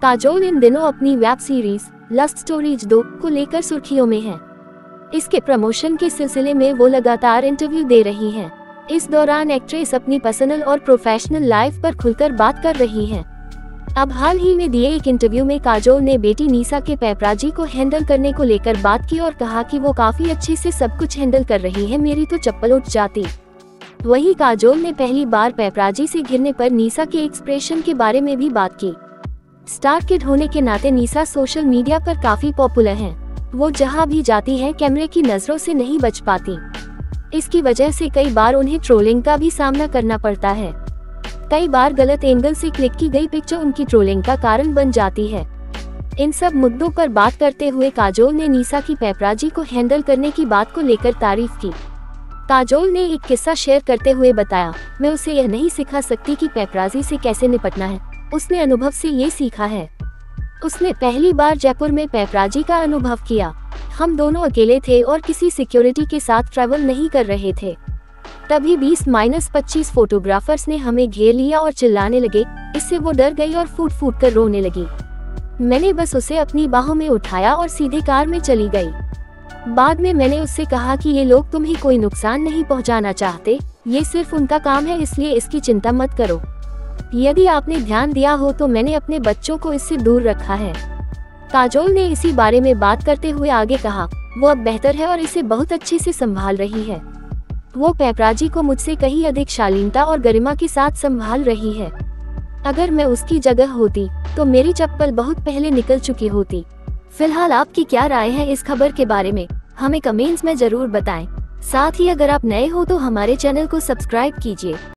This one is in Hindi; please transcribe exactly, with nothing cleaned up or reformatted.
काजोल इन दिनों अपनी वेब सीरीज लस्ट स्टोरीज दो को लेकर सुर्खियों में है। इसके प्रमोशन के सिलसिले में वो लगातार इंटरव्यू दे रही हैं। इस दौरान एक्ट्रेस अपनी पर्सनल और प्रोफेशनल लाइफ पर खुलकर बात कर रही हैं। अब हाल ही में दिए एक इंटरव्यू में काजोल ने बेटी निशा के पैपराजी को हैंडल करने को लेकर बात की और कहा कि वो काफी अच्छे से सब कुछ हैंडल कर रही है, मेरी तो चप्पल उठ जाती। वहीं काजोल ने पहली बार पैपराजी से घिरने पर निशा के एक्सप्रेशन के बारे में भी बात की। स्टार किड होने के नाते निशा सोशल मीडिया पर काफी पॉपुलर हैं। वो जहां भी जाती हैं कैमरे की नजरों से नहीं बच पाती। इसकी वजह से कई बार उन्हें ट्रोलिंग का भी सामना करना पड़ता है। कई बार गलत एंगल से क्लिक की गई पिक्चर उनकी ट्रोलिंग का कारण बन जाती है। इन सब मुद्दों पर बात करते हुए काजोल ने निशा की पैपराजी को हैंडल करने की बात को लेकर तारीफ की। काजोल ने एक किस्सा शेयर करते हुए बताया, मैं उसे यह नहीं सिखा सकती कि पैपराजी से कैसे निपटना है, उसने अनुभव से ये सीखा है। उसने पहली बार जयपुर में पैपराजी का अनुभव किया। हम दोनों अकेले थे और किसी सिक्योरिटी के साथ ट्रैवल नहीं कर रहे थे। तभी बीस माइनस पच्चीस फोटोग्राफर्स ने हमें घेर लिया और चिल्लाने लगे। इससे वो डर गई और फूट फूट कर रोने लगी। मैंने बस उसे अपनी बाहों में उठाया और सीधे कार में चली गई। बाद में मैंने उससे कहा कि ये लोग तुम्हें कोई नुकसान नहीं पहुंचाना चाहते, ये सिर्फ उनका काम है, इसलिए इसकी चिंता मत करो। यदि आपने ध्यान दिया हो तो मैंने अपने बच्चों को इससे दूर रखा है। काजोल ने इसी बारे में बात करते हुए आगे कहा, वो अब बेहतर है और इसे बहुत अच्छे से संभाल रही है। वो पैपराजी को मुझसे कहीं अधिक शालीनता और गरिमा के साथ संभाल रही है। अगर मैं उसकी जगह होती तो मेरी चप्पल बहुत पहले निकल चुकी होती। फिलहाल आपकी क्या राय है इस खबर के बारे में, हमें कमेंट्स में जरूर बताएं। साथ ही अगर आप नए हो तो हमारे चैनल को सब्सक्राइब कीजिए।